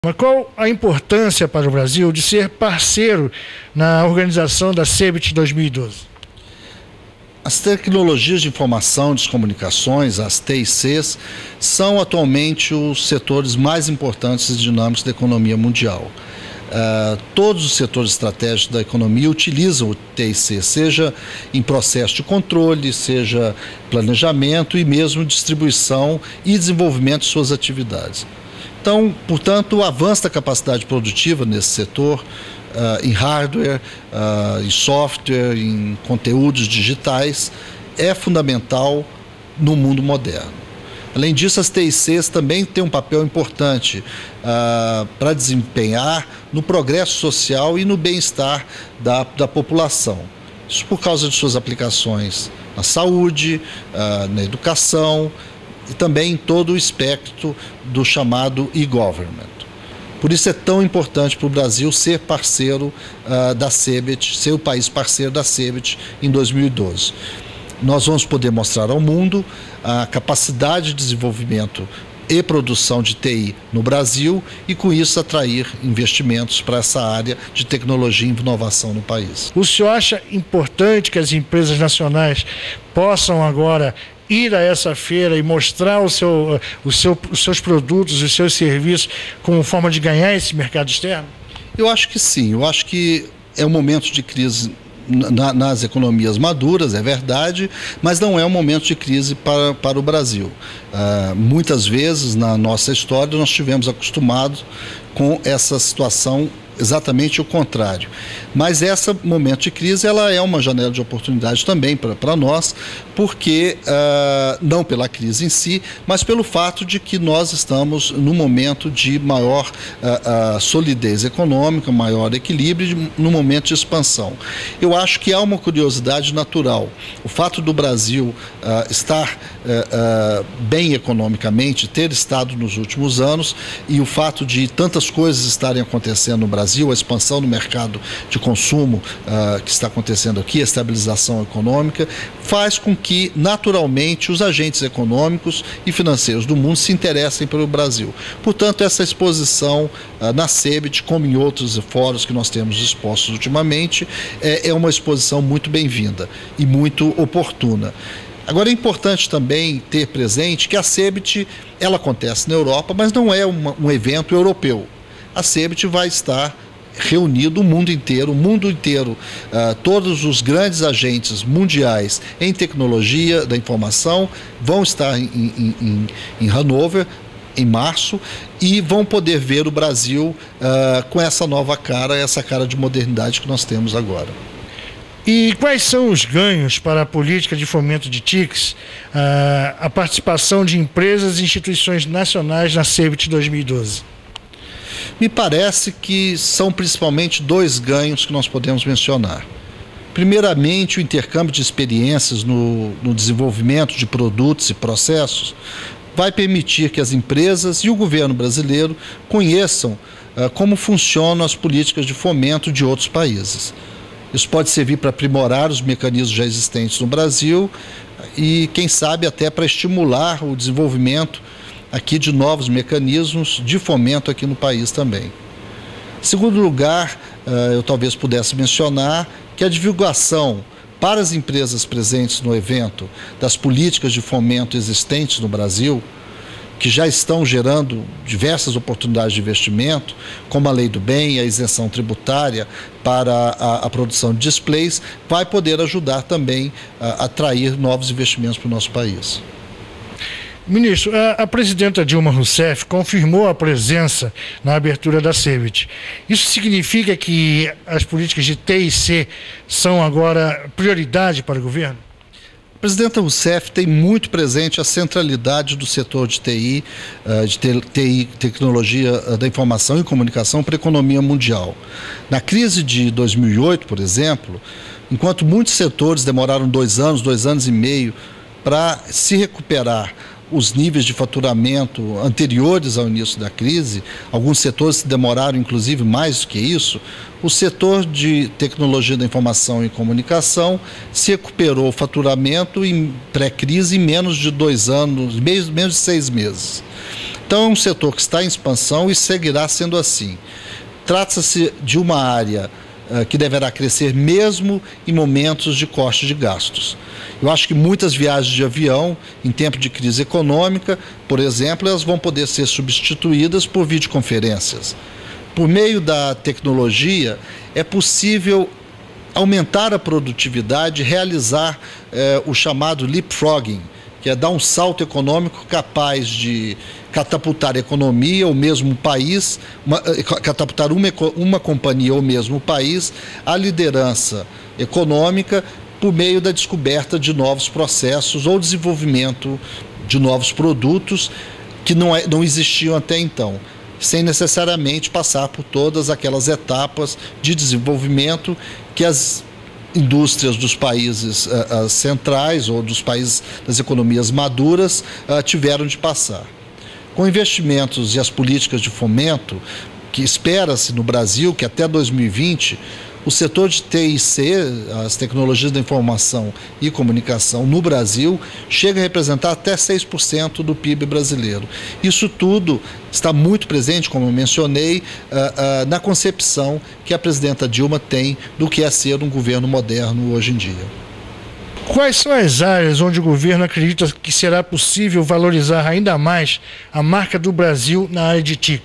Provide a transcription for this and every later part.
Mas qual a importância para o Brasil de ser parceiro na organização da CeBIT 2012? As tecnologias de informação e de comunicações, as TICs, são atualmente os setores mais importantes e dinâmicos da economia mundial. Todos os setores estratégicos da economia utilizam o TIC, seja em processo de controle, seja planejamento e mesmo distribuição e desenvolvimento de suas atividades. Então, portanto, o avanço da capacidade produtiva nesse setor, em hardware, em software, em conteúdos digitais, é fundamental no mundo moderno. Além disso, as TICs também têm um papel importante para desempenhar no progresso social e no bem-estar da população. Isso por causa de suas aplicações na saúde, na educação e também em todo o espectro do chamado e-government. Por isso é tão importante para o Brasil ser parceiro da CeBIT, ser o país parceiro da CeBIT em 2012. Nós vamos poder mostrar ao mundo a capacidade de desenvolvimento e produção de TI no Brasil e, com isso, atrair investimentos para essa área de tecnologia e inovação no país. O senhor acha importante que as empresas nacionais possam agora ir a essa feira e mostrar os seus produtos, os seus serviços como forma de ganhar esse mercado externo? Eu acho que sim. Eu acho que é um momento de crise nas economias maduras, é verdade, mas não é um momento de crise para o Brasil. Muitas vezes na nossa história nós estivemos acostumados com essa situação exatamente o contrário. Mas esse momento de crise ela é uma janela de oportunidade também para nós, porque não pela crise em si, mas pelo fato de que nós estamos num momento de maior solidez econômica, maior equilíbrio, num momento de expansão. Eu acho que há uma curiosidade natural. O fato do Brasil estar bem economicamente, ter estado nos últimos anos, e o fato de tantas coisas estarem acontecendo no Brasil, a expansão no mercado de consumo que está acontecendo aqui, a estabilização econômica, faz com que, naturalmente, os agentes econômicos e financeiros do mundo se interessem pelo Brasil. Portanto, essa exposição na CeBIT, como em outros fóruns que nós temos expostos ultimamente, é uma exposição muito bem-vinda e muito oportuna. Agora, é importante também ter presente que a CeBIT ela acontece na Europa, mas não é um evento europeu. A CeBIT vai estar reunido o mundo inteiro, todos os grandes agentes mundiais em tecnologia da informação vão estar em Hannover, em março, e vão poder ver o Brasil com essa nova cara, essa cara de modernidade que nós temos agora. E quais são os ganhos para a política de fomento de TICs, a participação de empresas e instituições nacionais na CeBIT 2012? Me parece que são principalmente dois ganhos que nós podemos mencionar. Primeiramente, o intercâmbio de experiências no desenvolvimento de produtos e processos vai permitir que as empresas e o governo brasileiro conheçam como funcionam as políticas de fomento de outros países. Isso pode servir para aprimorar os mecanismos já existentes no Brasil e, quem sabe, até para estimular o desenvolvimento aqui de novos mecanismos de fomento aqui no país também. Em segundo lugar, eu talvez pudesse mencionar que a divulgação para as empresas presentes no evento das políticas de fomento existentes no Brasil, que já estão gerando diversas oportunidades de investimento, como a Lei do Bem, a isenção tributária para a produção de displays, vai poder ajudar também a atrair novos investimentos para o nosso país. Ministro, a presidenta Dilma Rousseff confirmou a presença na abertura da CeBIT. Isso significa que as políticas de TIC são agora prioridade para o governo? A presidenta Rousseff tem muito presente a centralidade do setor de TI, tecnologia da informação e comunicação para a economia mundial. Na crise de 2008, por exemplo, enquanto muitos setores demoraram 2 anos e meio para se recuperar os níveis de faturamento anteriores ao início da crise, alguns setores demoraram inclusive mais do que isso, o setor de tecnologia da informação e comunicação se recuperou o faturamento em pré-crise em menos de 2 anos, menos de 6 meses. Então é um setor que está em expansão e seguirá sendo assim. Trata-se de uma área que deverá crescer mesmo em momentos de corte de gastos. Eu acho que muitas viagens de avião, em tempo de crise econômica, por exemplo, elas vão poder ser substituídas por videoconferências. Por meio da tecnologia, é possível aumentar a produtividade, realizar o chamado leapfrogging, que é dar um salto econômico capaz de catapultar a economia ou mesmo o país, catapultar uma companhia ou mesmo o país à liderança econômica por meio da descoberta de novos processos ou desenvolvimento de novos produtos que não existiam até então, sem necessariamente passar por todas aquelas etapas de desenvolvimento que as indústrias dos países centrais ou dos países das economias maduras tiveram de passar. Com investimentos e as políticas de fomento, que espera-se no Brasil que até 2020 o setor de TIC, as tecnologias da informação e comunicação no Brasil, chega a representar até 6% do PIB brasileiro. Isso tudo está muito presente, como eu mencionei, na concepção que a presidenta Dilma tem do que é ser um governo moderno hoje em dia. Quais são as áreas onde o governo acredita que será possível valorizar ainda mais a marca do Brasil na área de TIC?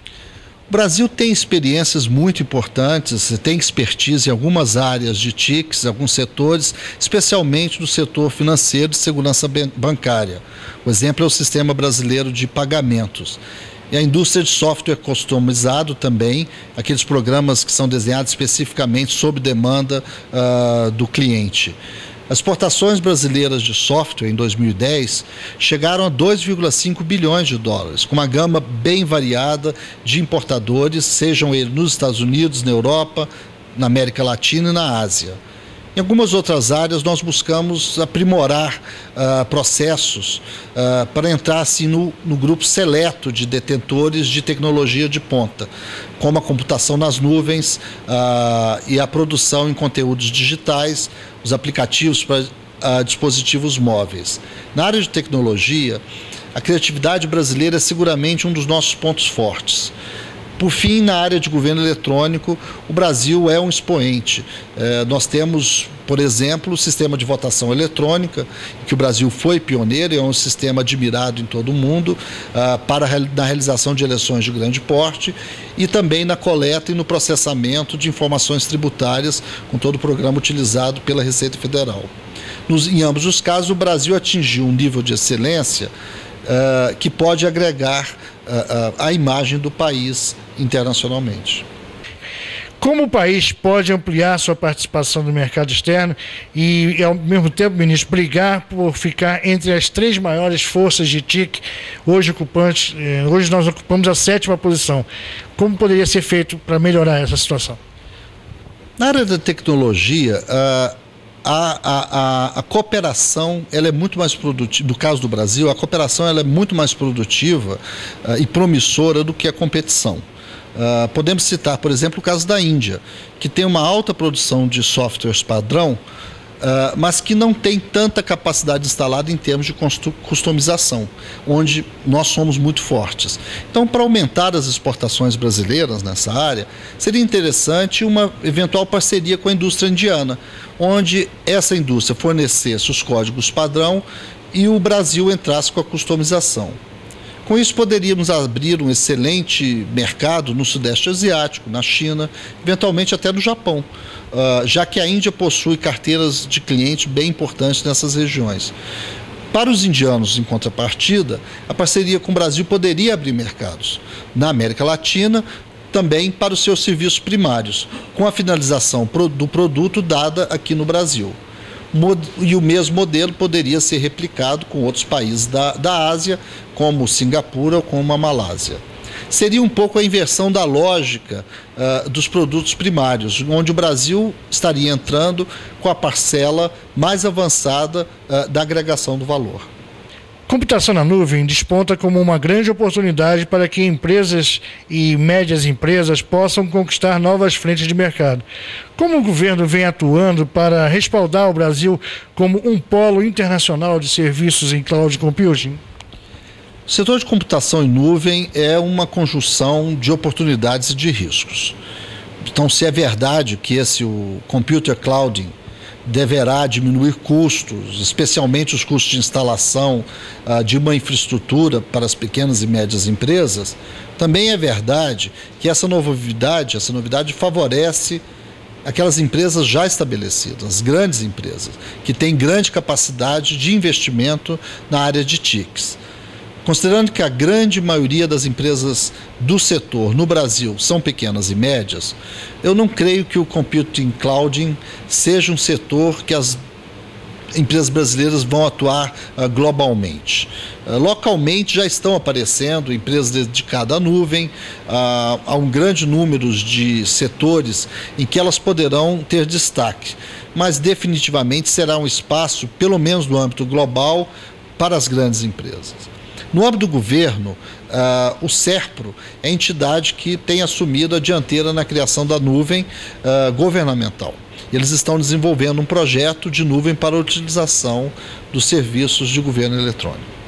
O Brasil tem experiências muito importantes, tem expertise em algumas áreas de TICs, alguns setores, especialmente no setor financeiro e segurança bancária. O exemplo é o Sistema Brasileiro de Pagamentos. E a indústria de software customizado também, aqueles programas que são desenhados especificamente sob demanda do cliente. As exportações brasileiras de software em 2010 chegaram a 2,5 bilhões de dólares, com uma gama bem variada de importadores, sejam eles nos Estados Unidos, na Europa, na América Latina e na Ásia. Em algumas outras áreas, nós buscamos aprimorar processos para entrar assim, no grupo seleto de detentores de tecnologia de ponta, como a computação nas nuvens e a produção em conteúdos digitais, os aplicativos para dispositivos móveis. Na área de tecnologia, a criatividade brasileira é seguramente um dos nossos pontos fortes. Por fim, na área de governo eletrônico, o Brasil é um expoente. Nós temos, por exemplo, o sistema de votação eletrônica, que o Brasil foi pioneiro, é um sistema admirado em todo o mundo, na realização de eleições de grande porte e também na coleta e no processamento de informações tributárias, com todo o programa utilizado pela Receita Federal. Em ambos os casos, o Brasil atingiu um nível de excelência que pode agregar a imagem do país internacionalmente. Como o país pode ampliar sua participação no mercado externo e, ao mesmo tempo, ministro, brigar por ficar entre as 3 maiores forças de TIC hoje nós ocupamos a 7ª posição. Como poderia ser feito para melhorar essa situação? Na área da tecnologia, a cooperação ela é muito mais produtiva, no caso do Brasil, a cooperação ela é muito mais produtiva e promissora do que a competição. Podemos citar, por exemplo, o caso da Índia, que tem uma alta produção de softwares padrão, mas que não tem tanta capacidade instalada em termos de customização, onde nós somos muito fortes. Então, para aumentar as exportações brasileiras nessa área, seria interessante uma eventual parceria com a indústria indiana, onde essa indústria fornecesse os códigos padrão e o Brasil entrasse com a customização. Com isso, poderíamos abrir um excelente mercado no Sudeste Asiático, na China, eventualmente até no Japão, já que a Índia possui carteiras de clientes bem importantes nessas regiões. Para os indianos, em contrapartida, a parceria com o Brasil poderia abrir mercados na América Latina, também para os seus serviços primários, com a finalização do produto dada aqui no Brasil. E o mesmo modelo poderia ser replicado com outros países da Ásia, como Singapura ou como a Malásia. Seria um pouco a inversão da lógica dos produtos primários, onde o Brasil estaria entrando com a parcela mais avançada da agregação do valor. Computação na nuvem desponta como uma grande oportunidade para que empresas e médias empresas possam conquistar novas frentes de mercado. Como o governo vem atuando para respaldar o Brasil como um polo internacional de serviços em cloud computing? O setor de computação em nuvem é uma conjunção de oportunidades e de riscos. Então, se é verdade que o Computer Clouding deverá diminuir custos, especialmente os custos de instalação de uma infraestrutura para as pequenas e médias empresas, também é verdade que essa novidade favorece aquelas empresas já estabelecidas, as grandes empresas, que têm grande capacidade de investimento na área de TICs. Considerando que a grande maioria das empresas do setor no Brasil são pequenas e médias, eu não creio que o Computing Clouding seja um setor que as empresas brasileiras vão atuar globalmente. Localmente já estão aparecendo empresas dedicadas à nuvem, há um grande número de setores em que elas poderão ter destaque, mas definitivamente será um espaço, pelo menos no âmbito global, para as grandes empresas. No âmbito do governo, o SERPRO é a entidade que tem assumido a dianteira na criação da nuvem governamental. Eles estão desenvolvendo um projeto de nuvem para a utilização dos serviços de governo eletrônico.